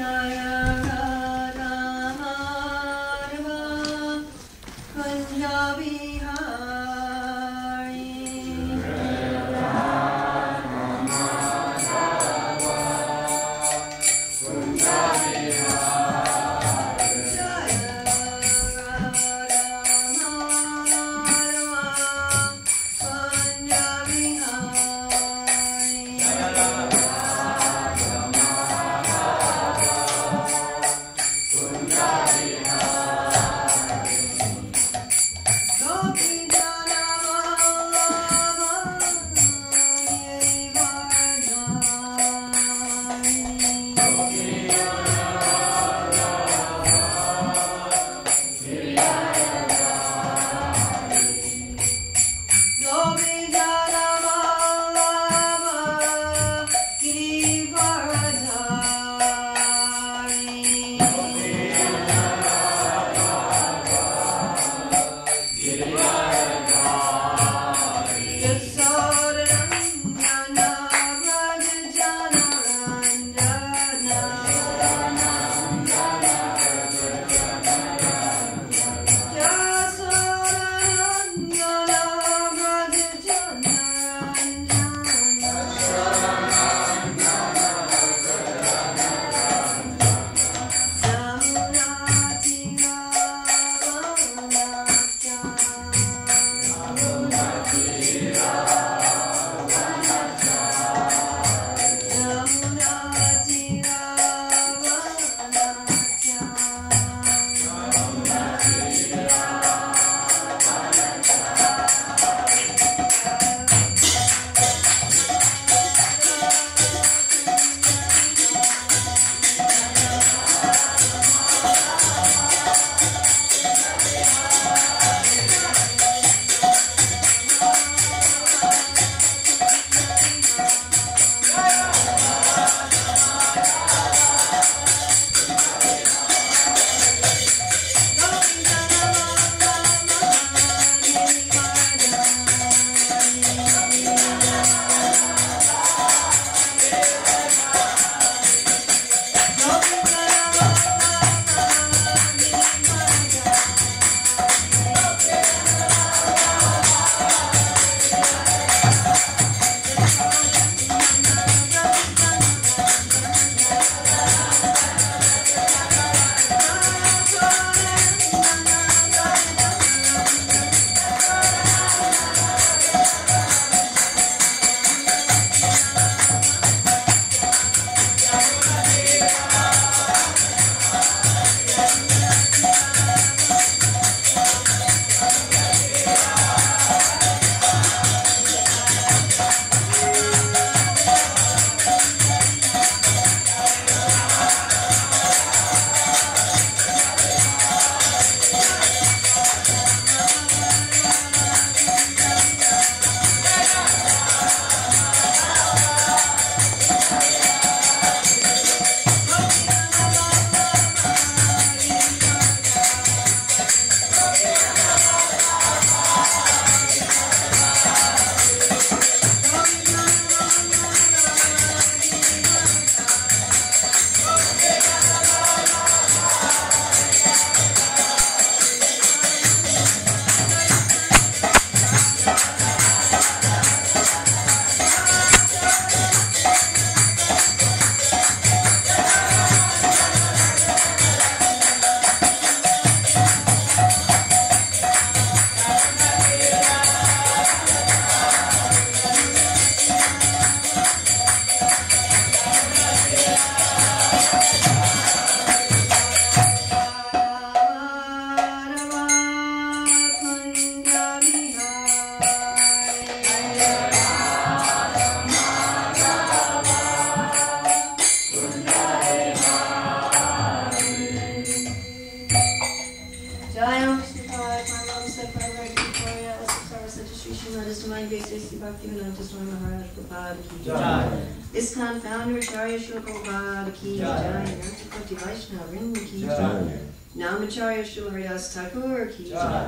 ISKCON founder Acharya Srila Prabhupada ki jai, Nirtikoti Vaishnava Vrinda ki jai, Namacharya Srila Haridas Thakur ki jai,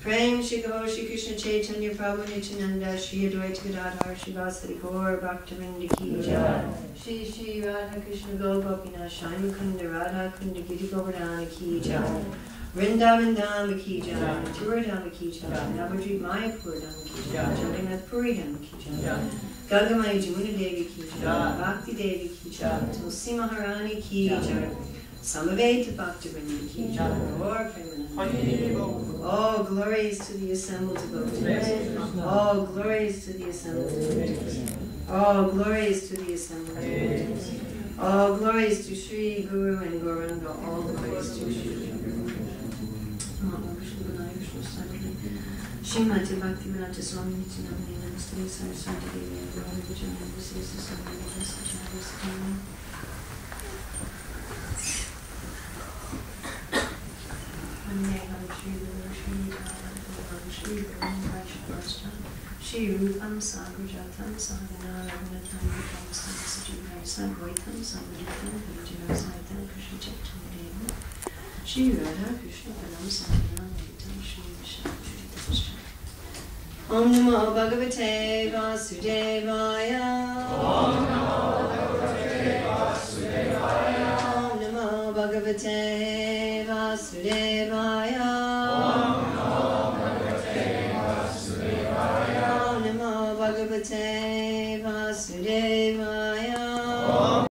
Prem Shri Gaur Shri Krishna Chaitanya Prabhu Nityananda Shri Advaita Gadadhar Shri Vasari Gaur Bhaktivinoda Ki Jai Shri Shri Radha Krishna Gopinath Shai Mukunda Radha Kunda Giri Govardhana Ki Jai Vrindavan Dham Ki Jai Mathura Dham Ki Jai Navadvip Mayapur Dham Ki Jai Jagannath Puri Dham Ki Jai Gagamai Urmila Devi Ki Jai Bhakti Devi Ki Jai Tulsi Maharani Ki Jai Samaveta Bhaktivinoda Ki Jai Gaur Premanand. All glories to the assembled devotees. All glories to the assembled devotees. All glories to the assembled devotees. All glories to Sri Guru and Gauranga. All glories to Sri Guru. Srimati Bhaktivedanta Swami Nityanamani Namaste Saraswati Devi Gauranga Vijayana Visesa Swami Namaste. Shri Rupam Sagrajatam Sahagana Raghunatham Rupam Sagasajivai Sadvaitam Sadvaitam Vijaya Saitam Krishna Chaitanya Deva Shri Radha Krishna Panam Sahagana Vaitam Shri Vishnu Om Namo Bhagavate Vasudevaya.